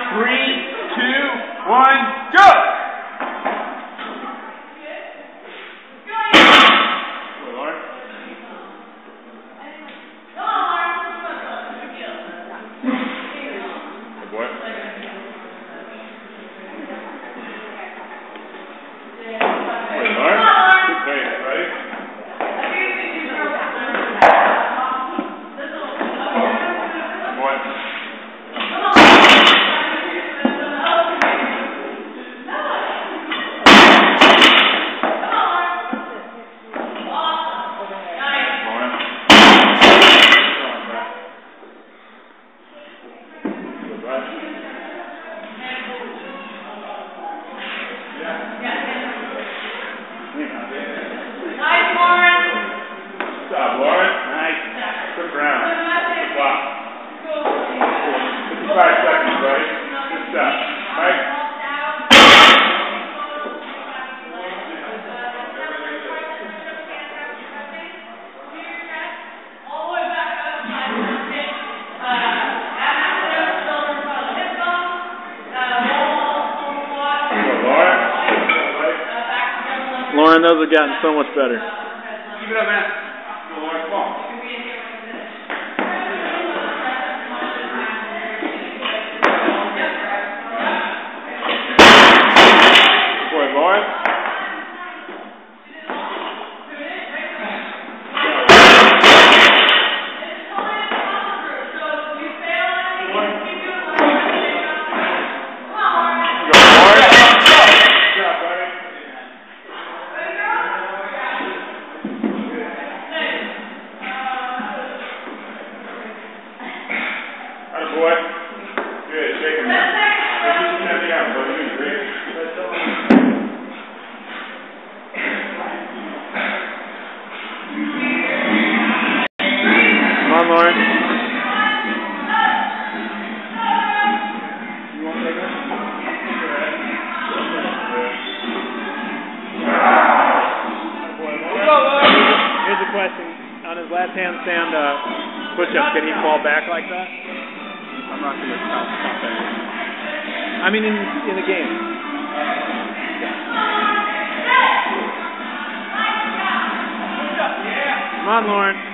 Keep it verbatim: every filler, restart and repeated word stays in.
Three, two, one, go! Nice, Lauren. Good job, Lauren. Nice. Good round. Good block. fifty-five seconds, buddy. Good stuff. Right? Lauren, those have gotten so much better. Keep it up, man. Go, Lauren. Come on. Boy, Lauren. Boy. Good. Shake him. Come on, Lauren. You want to take it? Here's a question. On his last handstand uh, push-up, can he fall back like that? I'm not going to stop that. I mean, in, in the game. Come on, Lauren.